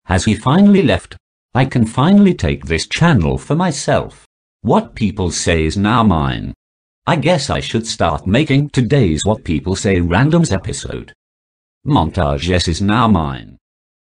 Has he finally left? I can finally take this channel for myself. What people say is now mine. I guess I should start making today's What People Say Randoms episode. MontageZz is now mine.